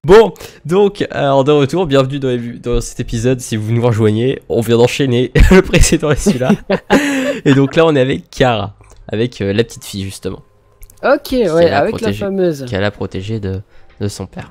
Bon, donc, alors de retour, bienvenue dans cet épisode. Si vous nous rejoignez, on vient d'enchaîner le précédent et celui-là. Et donc là, on est avec Kara, avec la petite fille justement, Ok, ouais, avec la fameuse. qui a la protégée de son père.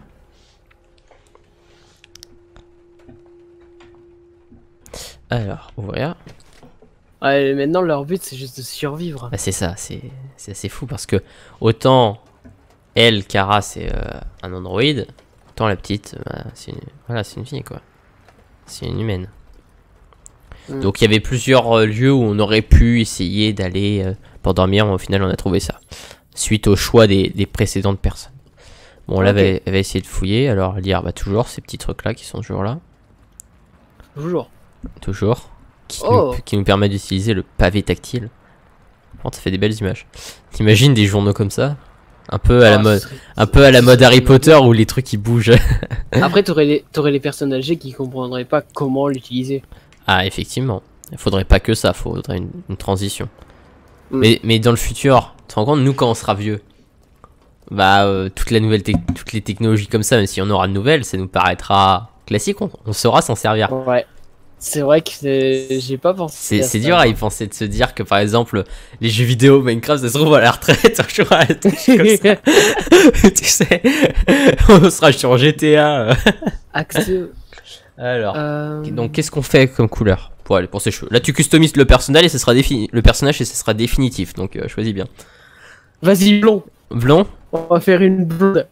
Alors, ouvrir. Ouais, maintenant leur but c'est juste de survivre. Bah, c'est ça, c'est assez fou parce que autant elle, Kara, c'est un androïde, autant la petite, bah, voilà, c'est une fille quoi. C'est une humaine. Donc il y avait plusieurs lieux où on aurait pu essayer d'aller pour dormir, mais au final on a trouvé ça. Suite au choix des précédentes personnes. Bon là elle va essayer de fouiller, alors lire bah, toujours ces petits trucs là qui sont toujours là. Toujours. Qui nous permet d'utiliser le pavé tactile. Oh, ça fait des belles images. T'imagines des journaux comme ça? Un peu à la mode Harry Potter où les trucs ils bougent. Après t'aurais les personnes âgées qui comprendraient pas comment l'utiliser. Ah effectivement. Il faudrait pas que ça, faudrait une transition. Mais dans le futur, tu te rends compte, nous quand on sera vieux, bah toutes les technologies comme ça, même si on aura de nouvelles, ça nous paraîtra classique, on saura s'en servir. Ouais. C'est vrai que j'ai pas pensé. C'est dur à y penser, de se dire que par exemple les jeux vidéo Minecraft ça se trouve à la retraite un jour à la touche comme ça. Tu sais, on sera sur GTA. Alors, donc qu'est-ce qu'on fait comme couleur pour ses cheveux? Là tu customises le personnage et ce sera définitif, donc choisis bien. Vas-y, blond. Blond? On va faire une blonde.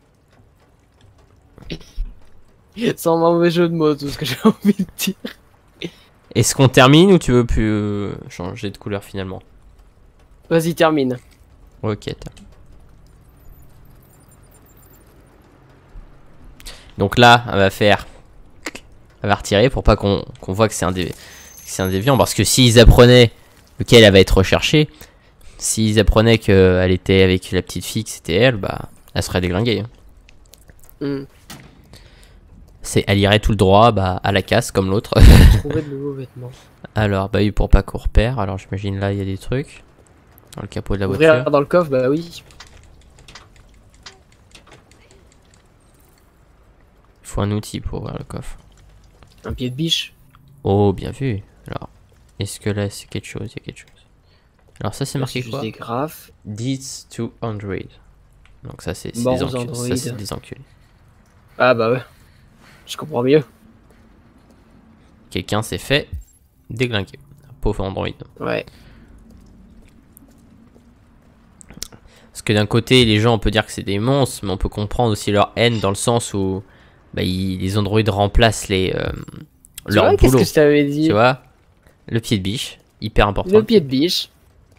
Sans mauvais jeu de mots, tout ce que j'ai envie de dire. Est-ce qu'on termine ou tu veux plus changer de couleur finalement? Vas-y, termine. Ok. Donc là, elle va retirer pour pas qu'on voit que c'est un déviant. Parce que s'ils apprenaient lequel elle va être recherchée, s'ils apprenaient qu'elle était avec la petite fille, que c'était elle, bah elle serait déglinguée. Elle irait tout le droit bah, à la casse comme l'autre. Trouver de nouveaux vêtements. Alors, bah oui, pour pas qu'on repère. Alors, j'imagine là, il y a des trucs. Dans le capot de la voiture. Dans le coffre, bah oui. Il faut un outil pour ouvrir le coffre. Un pied de biche. Oh, bien vu. Alors, est-ce que là, c'est quelque chose? Il y a quelque chose. Alors, ça, c'est marqué quoi? Des graphes. Deeds to Android. Donc, ça, c'est des enculés. Ah, bah ouais. Je comprends mieux. Quelqu'un s'est fait déglinguer. Pauvre Android. Ouais. Parce que d'un côté, les gens, on peut dire que c'est des monstres, mais on peut comprendre aussi leur haine dans le sens où bah, les androïdes remplacent leur boulot. Qu'est-ce que je t'avais dit? Tu vois? Le pied de biche, hyper important. Le pied de biche.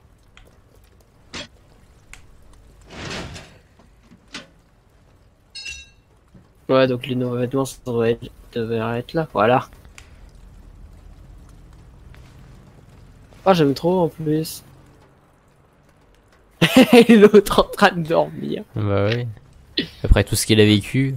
Ouais, donc les nouveaux vêtements, ça devrait être là. Voilà. Ah, j'aime trop en plus. Et l'autre en train de dormir. Bah oui. Après tout ce qu'il a vécu.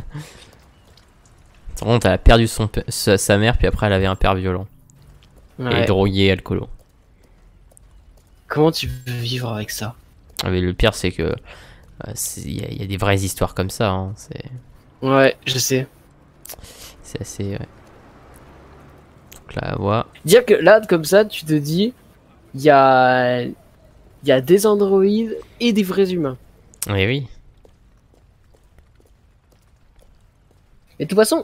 Elle a perdu sa mère, puis après elle avait un père violent. Ouais. Et drogué, alcoolo. Comment tu peux vivre avec ça? Ah, mais le pire, c'est que y a des vraies histoires comme ça. Hein. Ouais, je sais. C'est assez. Ouais. Donc là, voilà. Dire que là, comme ça, tu te dis, il y a des androïdes et des vrais humains. Oui, oui. Et de toute façon,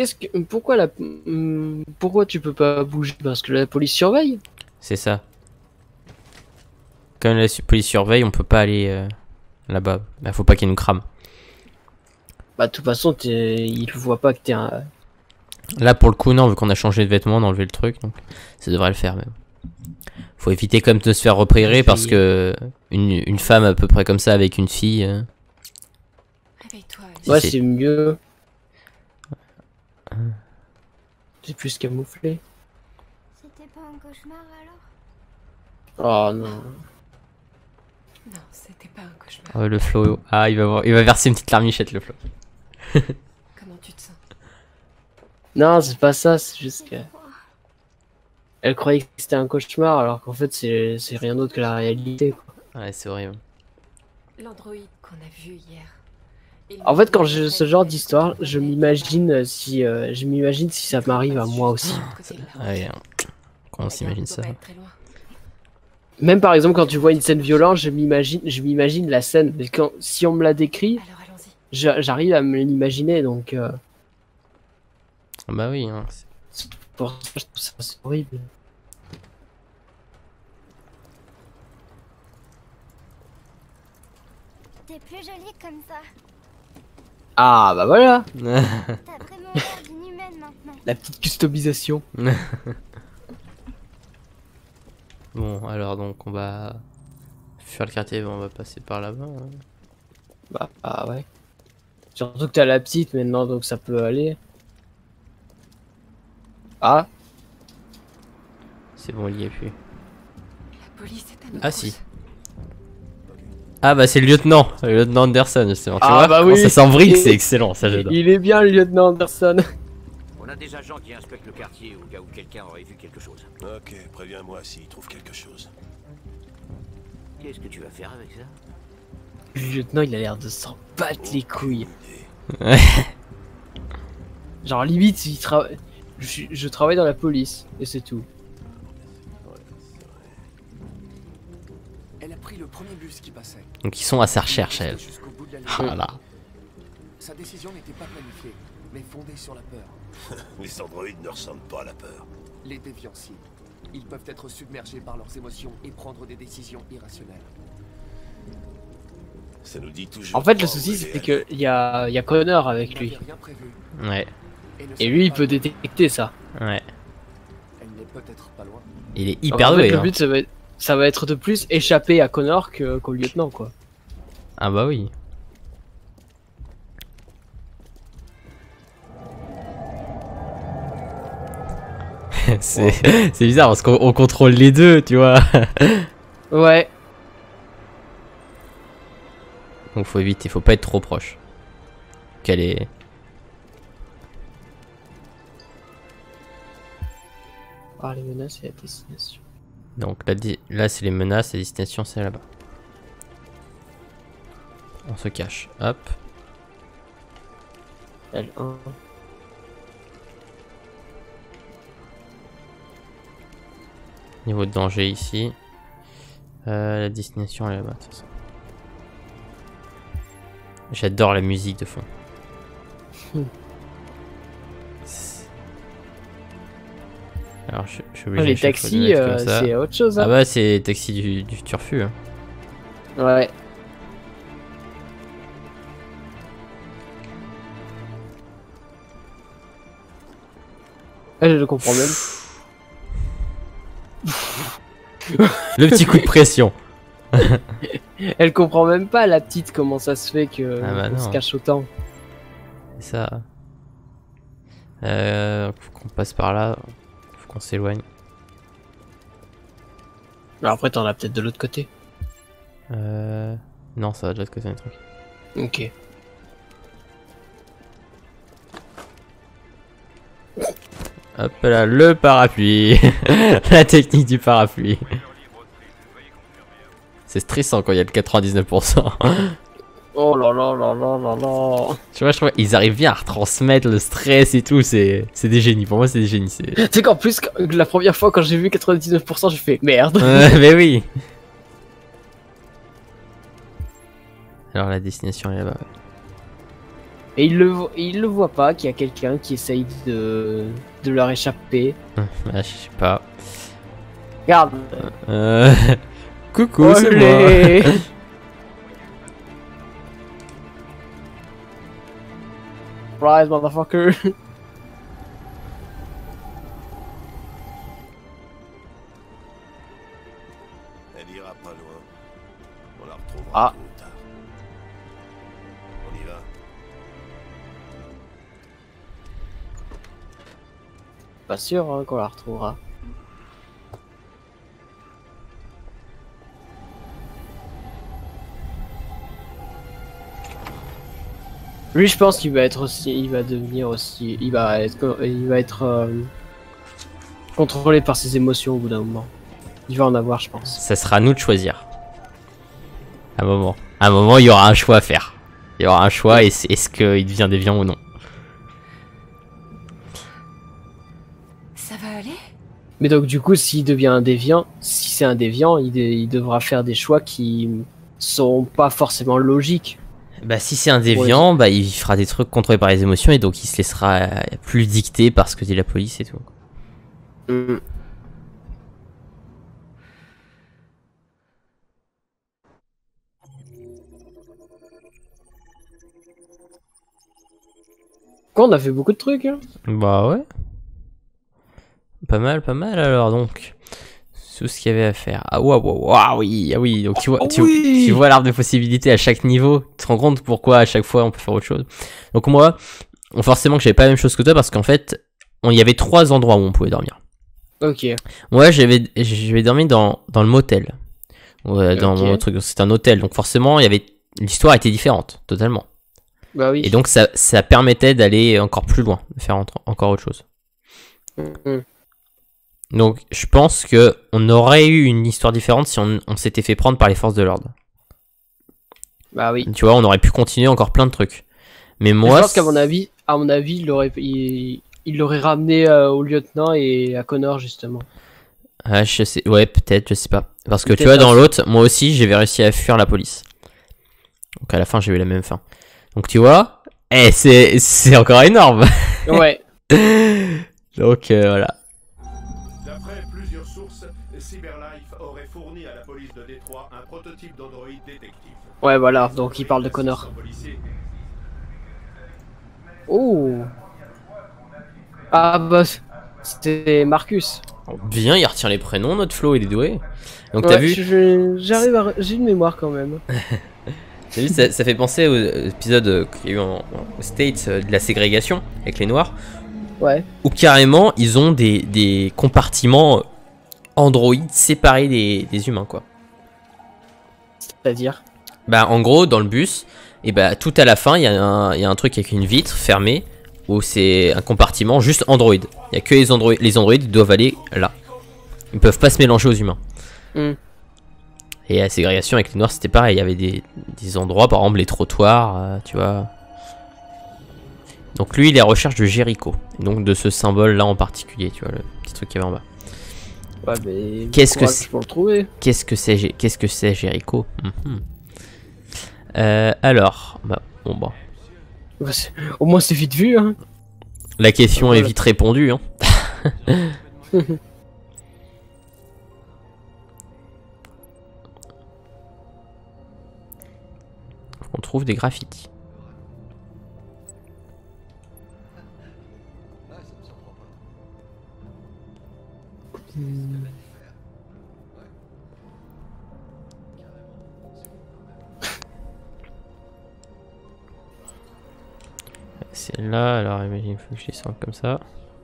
pourquoi tu peux pas bouger? Parce que la police surveille. C'est ça. Comme la police surveille, on peut pas aller là-bas. Bah, faut pas qu'il nous crame. Bah, de toute façon, il voit pas que t'es un. Là, pour le coup, non, vu qu'on a changé de vêtements, on a enlevé le truc, donc ça devrait le faire même. Faut éviter comme de se faire repérer parce que une femme à peu près comme ça avec une fille. Ouais, c'est mieux. C'est plus camouflé. C'était pas un cauchemar alors? Oh non. Non, c'était pas un cauchemar. Le Flo. Ah, il va verser une petite larmichette, le Flo. Comment tu te sens? Non, c'est pas ça, c'est juste que. Elle croyait que c'était un cauchemar alors qu'en fait c'est rien d'autre que la réalité, quoi. Ouais, c'est horrible. L'androïde qu'on a vu hier, En fait, quand j'ai ce genre d'histoire, je m'imagine si ça m'arrive à moi aussi. Ouais, comment on s'imagine ça? Même par exemple, quand tu vois une scène violente, je m'imagine la scène. Mais si on me la décrit, j'arrive à me l'imaginer. Donc, Bah oui, hein. pour ça, je trouve ça c'est horrible. T'es plus jolie comme ça. Ah bah voilà, T'as vraiment l'air d'une humaine maintenant. la petite customisation. Bon, alors donc on va faire le quartier, on va passer par là-bas. Hein. Bah ouais. Surtout que t'as la petite maintenant, donc ça peut aller. Ah, C'est bon, il y est plus. La police est à notre Ah si. cause. Ah bah c'est le lieutenant Anderson justement. Tu Ah, vois bah comment oui. ça s'embrique, c'est excellent, ça j'adore. il est bien le lieutenant Anderson. On a des agents qui inspectent le quartier au cas où quelqu'un aurait vu quelque chose. Ok, préviens-moi s'il trouve quelque chose. Qu'est-ce que tu vas faire avec ça? Le lieutenant, il a l'air de s'en battre les couilles. Ouais. Genre limite, je travaille dans la police et c'est tout. Elle a pris le premier bus qui passait. Donc ils sont à sa recherche, elle. Jusqu'au bout de la Ah ligne. là. Sa décision n'était pas planifiée, mais fondée sur la peur. Les androïdes ne ressentent pas à la peur. Les dévianciers. Ils peuvent être submergés par leurs émotions et prendre des décisions irrationnelles. Ça nous dit toujours. En fait, le pas souci, où c'est elle que il y a Connor avec Elle lui. n'avait rien prévu Ouais, et ne Et savait lui, il pas peut que détecter ça. ouais. Elle n'est peut-être pas loin. Il est Donc, hyper en fait, doué. le Hein. but, ça va être de plus échapper à Connor qu'au lieutenant, quoi. Ah bah oui. c'est bizarre parce qu'on contrôle les deux, tu vois. Ouais. Donc faut éviter, faut pas être trop proche. Qu'elle est. Ah, les menaces et la destination. Donc là c'est les menaces, la destination c'est là-bas. On se cache, hop. L1. Niveau de danger ici. La destination est là-bas. De toute façon. J'adore la musique de fond. Alors je suis obligé Les à chaque fois de taxis, mettre comme ça. c'est autre chose. Ah Hein. bah c'est taxi du turfu. Hein. Ouais. Ah, je le comprends même. Le petit coup de pression. Elle comprend même pas, la petite, comment ça se fait que Ah bah qu'on se non. cache autant. C'est ça. Faut qu'on passe par là. Faut qu'on s'éloigne. Alors après, t'en as peut-être de l'autre côté. Non, ça va de l'autre côté un truc. Ok. Hop là, le parapluie. La technique du parapluie. C'est stressant quand il y a le 99%. Oh là là là là là là. Tu vois, je trouve ils arrivent bien à retransmettre le stress et tout. C'est des génies. Pour moi, c'est des génies. Tu sais qu'en plus, la première fois quand j'ai vu 99%, j'ai fait merde. Mais oui. Alors la destination est là-bas. Et il le voit pas qu'il y a quelqu'un qui essaye de leur échapper. Ah, je sais pas. Regarde. Coucou, c'est moi. Olé. Surprise, motherfucker. Elle ira pas loin. On la retrouvera Ah. tôt ou tard. On y va. Pas sûr hein, qu'on la retrouvera. Lui, je pense qu'il va être aussi, il va devenir aussi, il va être contrôlé par ses émotions au bout d'un moment. Il va en avoir, je pense. Ça sera à nous de choisir. À un moment, il y aura un choix à faire. Il y aura un choix et est-ce qu'il devient déviant ou non. Ça va aller? Mais donc du coup, s'il devient un déviant, si c'est un déviant, il devra faire des choix qui sont pas forcément logiques. Bah si c'est un déviant, bah il fera des trucs contrôlés par les émotions et donc il se laissera plus dicter par ce que dit la police et tout. Mm. Quoi, on a fait beaucoup de trucs, hein. Bah ouais. Pas mal alors donc. Tout ce qu'il y avait à faire. Ah waouh, ah oui, donc tu vois, tu vois l'arbre de possibilités à chaque niveau. Tu te rends compte pourquoi à chaque fois on peut faire autre chose. Donc moi, forcément que j'avais pas la même chose que toi parce qu'en fait, il y avait 3 endroits où on pouvait dormir. Ok. Moi j'avais dormi dans le motel. Dans Ok. mon truc, c'est un hôtel. Donc forcément, l'histoire était différente, totalement. Bah oui. Et donc ça permettait d'aller encore plus loin, de faire encore autre chose. Mm. Donc je pense que on aurait eu une histoire différente si on s'était fait prendre par les forces de l'ordre. Bah oui. Tu vois, on aurait pu continuer encore plein de trucs. Mais moi, je pense qu'à mon avis, il l'aurait ramené au lieutenant et à Connor justement. ah, je sais, ouais, peut-être, je sais pas. Parce que tu Peut-être vois, dans aussi. l'autre, moi aussi, j'avais réussi à fuir la police. Donc à la fin, j'ai eu la même fin. Donc tu vois, c'est encore énorme. Ouais. Donc voilà. D'après plusieurs sources, Cyberlife aurait fourni à la police de Détroit un prototype d'androïde détective. Ouais, voilà. Donc il parle de Connor. Oh. Ah bah, c'était Marcus. Bien, il retient les prénoms, notre Flo, il est doué. Donc Ouais, t'as vu, j'ai une mémoire quand même. t'as vu, ça fait penser aux épisodes qu'il y a eu aux States de la ségrégation avec les Noirs. Ouais. Où carrément ils ont des compartiments androïdes séparés des humains quoi. C'est-à-dire. Bah en gros dans le bus, et bah tout à la fin il y a un truc avec une vitre fermée où c'est un compartiment juste android. Il y a que les androïdes doivent aller là. Ils peuvent pas se mélanger aux humains. Mm. Et la ségrégation avec les noirs c'était pareil, il y avait des endroits par exemple les trottoirs, tu vois. Donc lui il est à recherche de Jericho, donc de ce symbole là en particulier, tu vois le petit truc qu'il y avait en bas. Ouais, mais. Qu'est-ce que c'est pour le trouver? Qu'est-ce que c'est Jericho? Alors, bah, bon bah. Bah, au moins c'est vite vu, hein. La question Voilà. est vite répondue, hein. On trouve des graffitis. C'est là, alors imagine, il faut que je descende comme ça.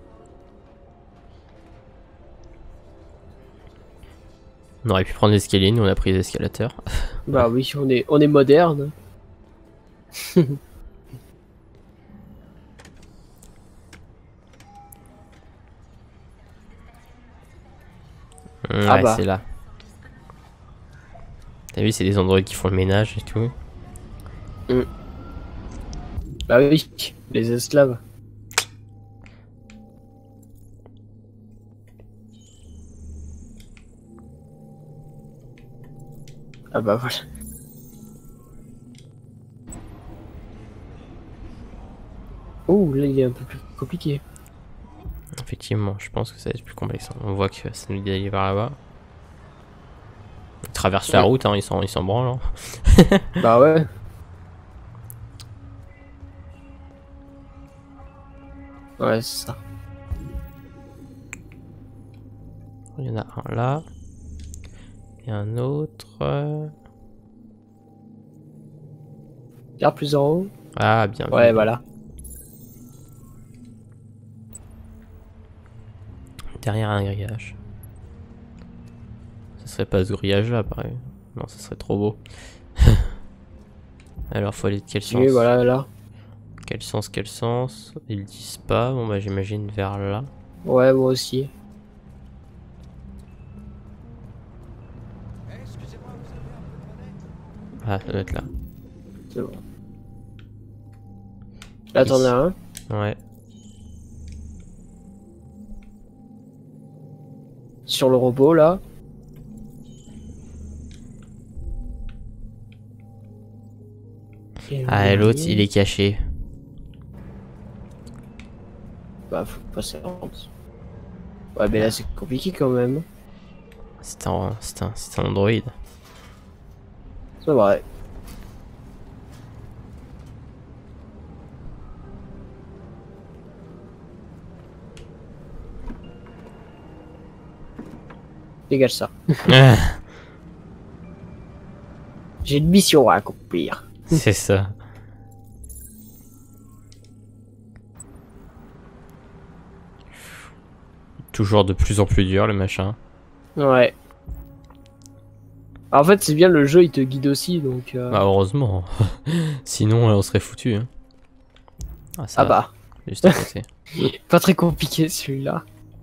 On aurait pu prendre l'escalier, nous on a pris les escalateurs. Bah oui, on est moderne. Ah Ouais, bah. c'est là. T'as vu, c'est des androïdes qui font le ménage et tout. Bah oui, les esclaves. Ah bah voilà. Oh, là il est un peu plus compliqué. Effectivement, je pense que ça va être plus complexe. On voit que ça nous dit vers là-bas. Ils traversent la Ouais. route, hein, ils s'en branlent. Hein. Bah ouais. Ouais, c'est ça. Il y en a un là. Et un autre. Regarde plus en haut. Ah, bien vu. Ouais, voilà. Derrière un grillage. Ça serait pas ce grillage là, pareil. Non, ça serait trop beau. Alors, faut aller de quel sens? Oui, voilà, là. Quel sens? Ils disent pas. Bon, bah, j'imagine vers là. Ouais, moi aussi. Ah, ça doit être là. C'est bon. Là, t'en as un. Ouais. Sur le robot, là. Ah, et l'autre, il est caché. Bah, faut passer en dessous. Ouais, mais là, c'est compliqué quand même. C'est un Android. C'est vrai. Dégage ça. J'ai une mission à accomplir. C'est ça. Toujours de plus en plus dur le machin. Ouais. En fait, c'est bien, le jeu il te guide aussi, donc. Bah heureusement. Sinon on serait foutu. Hein. Ah, ça Ah va, bah, juste à côté. pas très compliqué celui-là.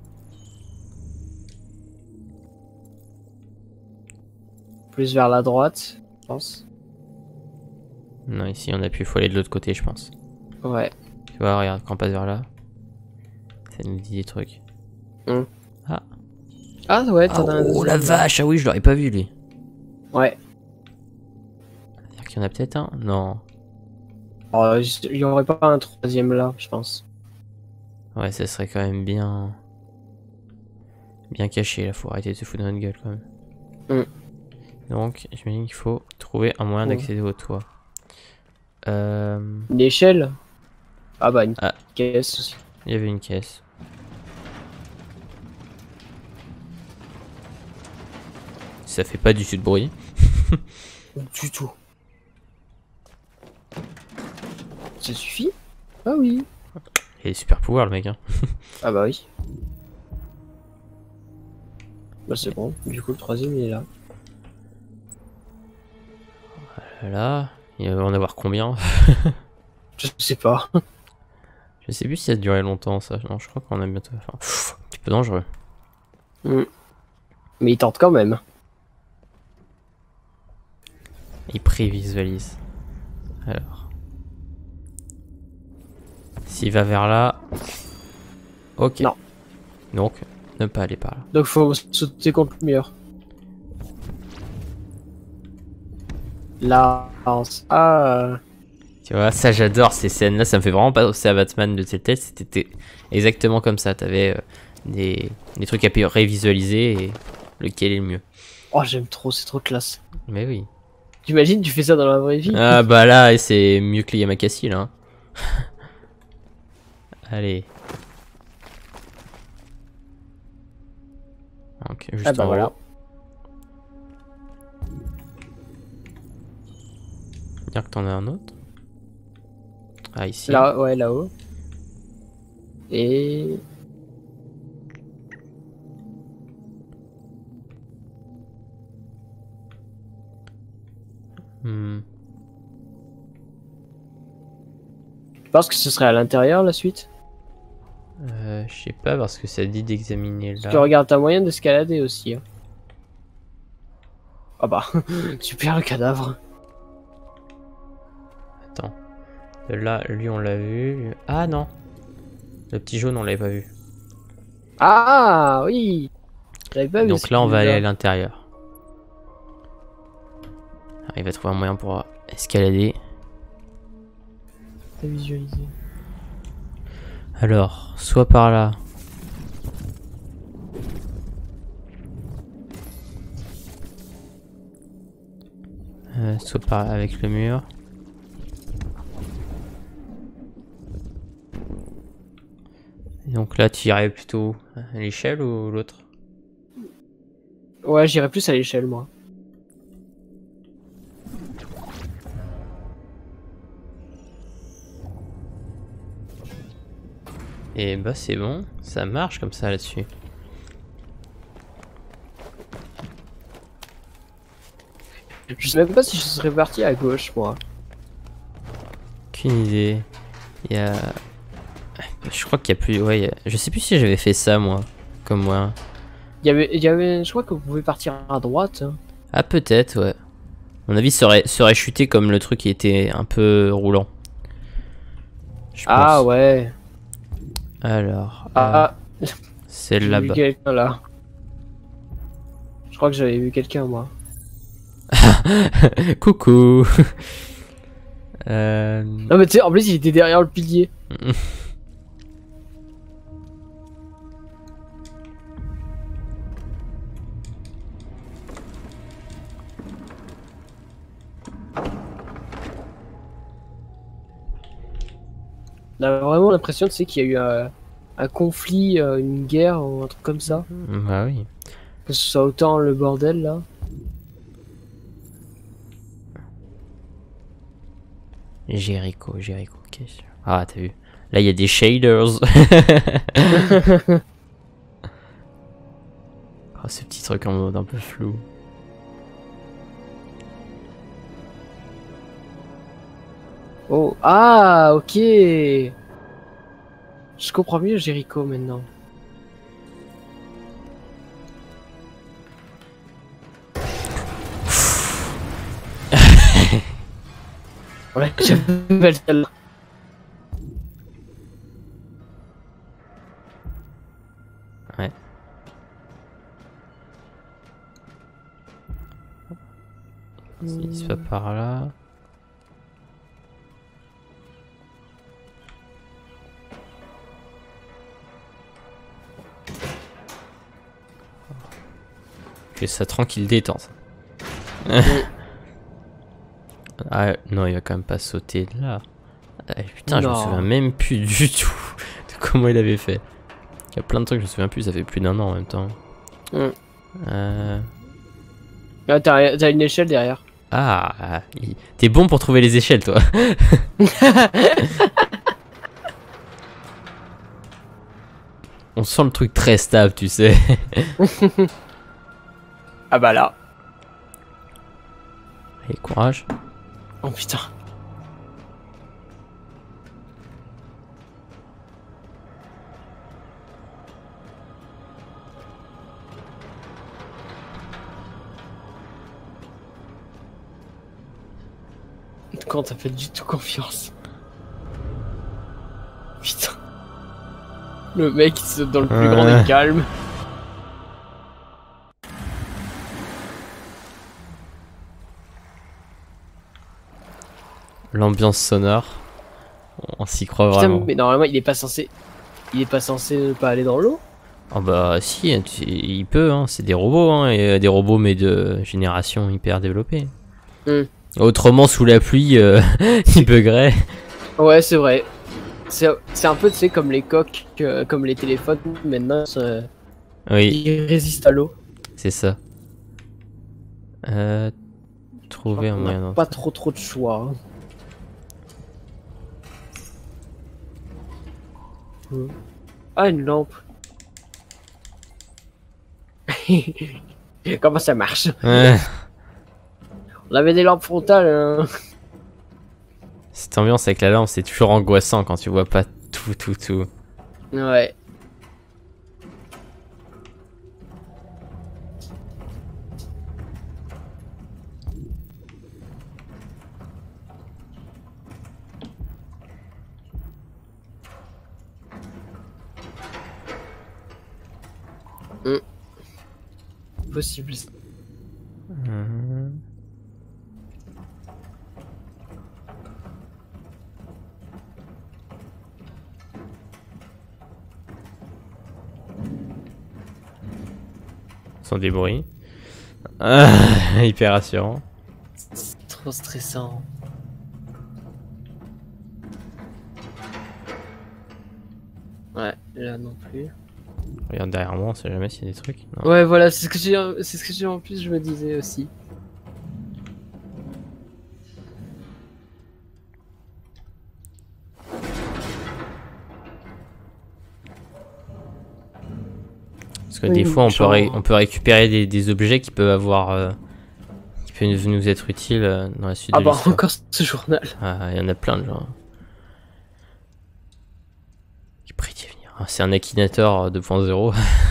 Plus vers la droite, je pense. Non, ici on appuie, faut aller de l'autre côté, je pense. Ouais. Tu vois, regarde, quand on passe vers là, ça nous dit des trucs. Ah ouais, t'en as un. Oh la vache, ah oui, je l'aurais pas vu lui. Ouais. C'est-à-dire qu'il y en a peut-être un? Non. Alors, il y aurait pas un troisième là, je pense. Ouais, ça serait quand même bien. Bien caché là, faut arrêter de se foutre dans notre gueule quand même. Donc, j'imagine qu'il faut trouver un moyen d'accéder au toit. Une échelle. Ah bah, une Ah. caisse aussi. Il y avait une caisse. Ça fait pas du tout de bruit. Du tout. Ça suffit? Ah oui. Il a des super pouvoirs le mec. Hein. Ah bah oui. Bah c'est bon, du coup le troisième il est là. Là, il va en avoir combien? Je sais pas. Je sais plus si ça a duré longtemps ça. Non, je crois qu'on a bientôt. Enfin, un petit peu dangereux. Mais il tente quand même. Il prévisualise. Alors. S'il va vers là. Ok. Non. Donc, ne pas aller par là. Donc faut sauter contre le mur. Là. Ah. Tu vois, ça j'adore ces scènes là. Ça me fait vraiment penser à Batman de Telltale. C'était exactement comme ça. T'avais des trucs à révisualiser et lequel est le mieux. Oh j'aime trop, c'est trop classe. Mais oui. T'imagines, tu fais ça dans la vraie vie? Ah bah là, c'est mieux que les Yamakasi là. Hein. Allez. Donc, juste Ah bah en voilà. haut. Dire que t'en as un autre. Ah ici. Là, ouais, là-haut. Et... Hmm. Tu penses que ce serait à l'intérieur la suite? Je sais pas parce que ça dit d'examiner Parce là. que regarde, t'as moyen d'escalader aussi. Hein. Ah bah, super le cadavre. Attends. Là, lui on l'a vu. Ah non. Le petit jaune on l'avait pas vu. Ah oui. J'avais pas vu Donc ce là on va aller à film-là. l'intérieur. Il va trouver un moyen pour escalader. T'as visualisé. Alors, soit par là. Soit par avec le mur. Et donc là, tu irais plutôt à l'échelle ou l'autre? Ouais, j'irais plus à l'échelle moi. Et bah c'est bon, ça marche comme ça là-dessus. Je sais même pas si je serais parti à gauche moi. Aucune idée. Il y a... Je crois qu'il y a plus... Ouais, je sais plus si j'avais fait ça moi. Comme moi. Il y avait, je crois que vous pouvez partir à droite. Hein. Ah peut-être, ouais. À mon avis, ça aurait chuté comme le truc qui était un peu roulant. Je Ah pense. ouais. Alors, Ah, c'est j'ai vu là-bas. quelqu'un là. Je crois que j'avais vu quelqu'un moi. Coucou. Non mais tu sais, en plus il était derrière le pilier. On a vraiment l'impression, tu sais, qu'il y a eu un conflit, une guerre ou un truc comme ça. Bah oui. Que ce soit autant le bordel là. Jericho, ok. Ah, t'as vu. Là, il y a des shaders. Oh, ce petit truc en mode un peu flou. Oh, ah, ok. Je comprends mieux Jericho maintenant. Ouais, j'avais celle-là. Ouais. Il se va par là. Fais ça tranquille, détente. Ah non, il va quand même pas sauter de là. Ah, putain, je me Non. souviens même plus du tout de comment il avait fait. Il y a plein de trucs, je me souviens plus, ça fait plus d'un an en même temps. Mm. Euh... Ah, t'as une échelle derrière. Ah, t'es bon pour trouver les échelles, toi. On sent le truc très stable, tu sais. Ah bah là. Allez, courage. Oh putain. Quand t'as fait du tout confiance. Putain. Le mec il saute dans le plus grand des calmes. L'ambiance sonore. On s'y croit Putain, vraiment. mais normalement il est pas censé. Il est pas censé ne pas aller dans l'eau. Ah bah si, il peut, hein. C'est des robots, hein, et des robots mais de génération hyper développée. Hmm. Autrement, sous la pluie, il buggerait. Ouais, c'est vrai. C'est un peu, tu sais, comme les coques, comme les téléphones, maintenant, Oui, ils résistent à l'eau. c'est ça. Trouver un On moyen n'a d'entrer. pas trop de choix. Hein. Ah, une lampe. Comment ça marche? Ouais. On avait des lampes frontales. Hein. Cette ambiance avec la lampe, c'est toujours angoissant quand tu vois pas tout. Ouais. Possible. Sans des bruits. Ah, hyper rassurant. C'est trop stressant. Ouais, là non plus. Regarde derrière moi, on sait jamais s'il y a des trucs. Non. Ouais, voilà, c'est ce que j'ai en plus, je me disais aussi. Parce que des fois, on peut récupérer des objets qui peuvent avoir. Qui peuvent nous être utiles dans la suite Ah de bah, l'histoire. encore ce journal. Ah, il y en a plein de gens. Qui prédit venir. Ah, c'est un Akinator 2.0.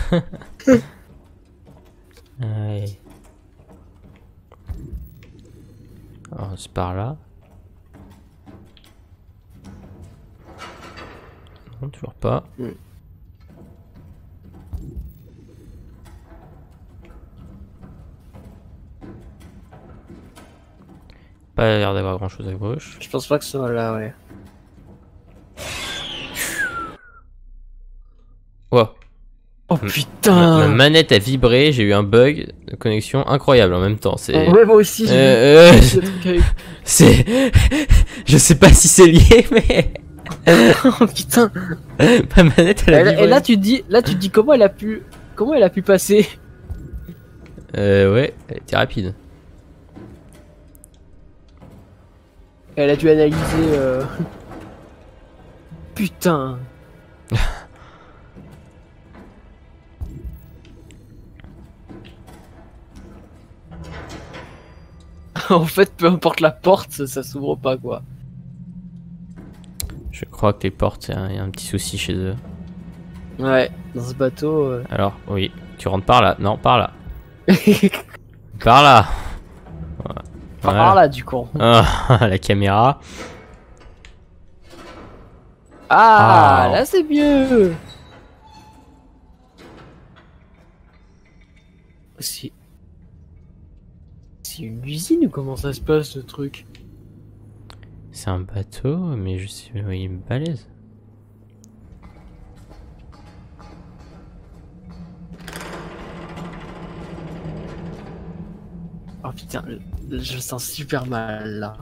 Allez. Alors, c'est par là. Non, toujours pas. Pas l'air d'avoir grand chose à gauche. Je pense pas que ce soit là, ouais. Wow. Oh Ma putain. manette a vibré, j'ai eu un bug de connexion incroyable en même temps. C'est. Ouais, moi aussi, j'ai ce truc avec- C'est. Je sais pas si c'est lié, mais. Oh putain. Ma manette elle a vibré. Et là, tu te dis comment elle a pu passer. Ouais, elle était rapide. Elle a dû analyser. Putain. En fait, peu importe la porte, ça s'ouvre pas quoi. Je crois que les portes, il y a un petit souci chez eux. Ouais, dans ce bateau. Alors, oui, tu rentres par là. Non, par là. Par là. Par là, du con. Ah, la caméra. Ah, Ah. là c'est mieux. C'est une usine ou comment ça se passe ce truc? C'est un bateau, mais je sais, oui, il est balèze. Oh putain, je me sens super mal là.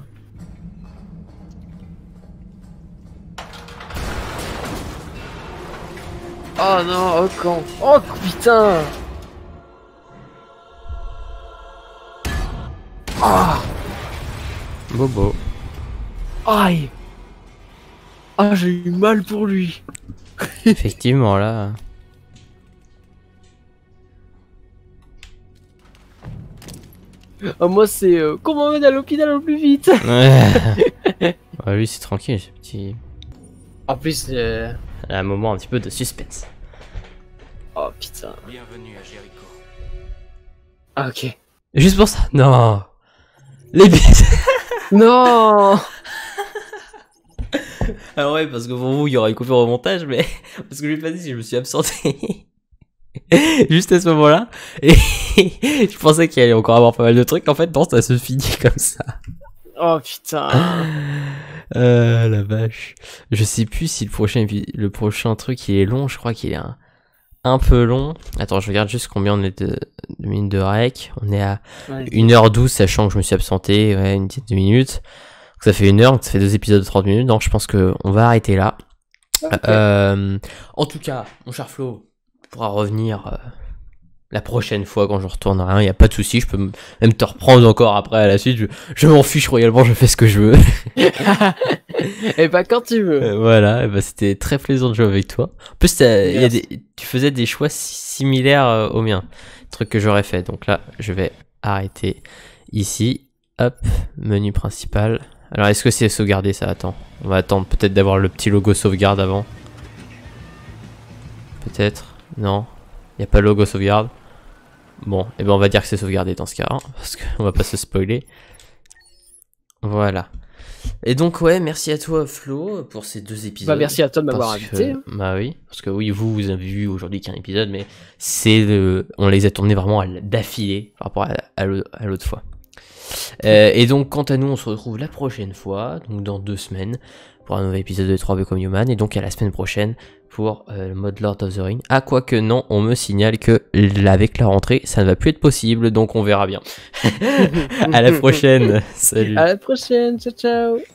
Oh non, oh con. Oh putain. Ah, Bobo. aïe. Ah, j'ai eu mal pour lui. Effectivement, là. Ah, moi c'est comment m'aider à l'hôpital au plus vite. Ouais. Ouais, lui, c'est tranquille, ce petit. En plus, Un moment un petit peu de suspense. oh putain. Bienvenue à Jéricho. Ah, ok. Juste pour ça. Non. Les bêtes. Non. Ah ouais, parce que pour vous, il y aura une coupure au montage, mais parce que je l'ai pas dit, je me suis absenté juste à ce moment-là. Et je pensais qu'il allait encore avoir pas mal de trucs. En fait, non, ça se finit comme ça. Oh putain. La vache. Je sais plus si le prochain truc il est long. Je crois qu'il est un peu long. Attends, je regarde juste combien on est de minutes de rec. On est à Ouais. 1h12, sachant que je me suis absenté. Ouais, une dizaine de minutes. Donc ça fait 1 heure, donc ça fait 2 épisodes de 30 minutes. Donc je pense que on va arrêter là. Ok. En tout cas, mon cher Flo pourra revenir la prochaine fois quand je retournerai. Il n'y a pas de souci, je peux même te reprendre encore après à la suite. Je m'en fiche royalement, je fais ce que je veux. Et bah quand tu veux. Voilà, et bah, c'était très plaisant de jouer avec toi. En plus, tu faisais des choix similaires aux miens, truc que j'aurais fait. Donc là, je vais arrêter ici. Hop, menu principal. Alors, est-ce que c'est sauvegardé ça? Attends, on va attendre peut-être d'avoir le petit logo sauvegarde avant. Peut-être. Non, il n'y a pas le logo sauvegarde. Bon, et ben on va dire que c'est sauvegardé dans ce cas, hein, parce qu'on va pas se spoiler. Voilà. Et donc ouais, merci à toi Flo pour ces 2 épisodes. Bah merci à toi de m'avoir Parce invité. que- Bah oui, parce que oui, vous avez vu aujourd'hui qu'un épisode, mais on les a tournés vraiment d'affilée par rapport à l'autre fois. Et donc quant à nous, on se retrouve la prochaine fois, donc dans 2 semaines, pour un nouvel épisode de 3 Become Human, et donc à la semaine prochaine pour le mode Lord of the Ring. Ah, quoique non, on me signale que avec la rentrée, ça ne va plus être possible, donc on verra bien. À la prochaine, salut. À la prochaine, ciao ciao.